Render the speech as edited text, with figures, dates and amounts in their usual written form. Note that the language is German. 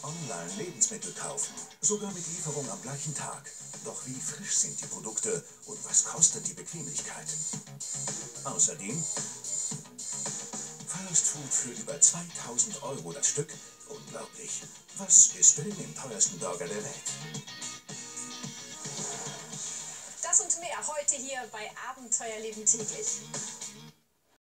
Online Lebensmittel kaufen, sogar mit Lieferung am gleichen Tag. Doch wie frisch sind die Produkte und was kostet die Bequemlichkeit? Außerdem Fast Food für über 2000 Euro das Stück. Unglaublich. Was isst du in den teuersten Burger der Welt? Das und mehr heute hier bei Abenteuerleben täglich.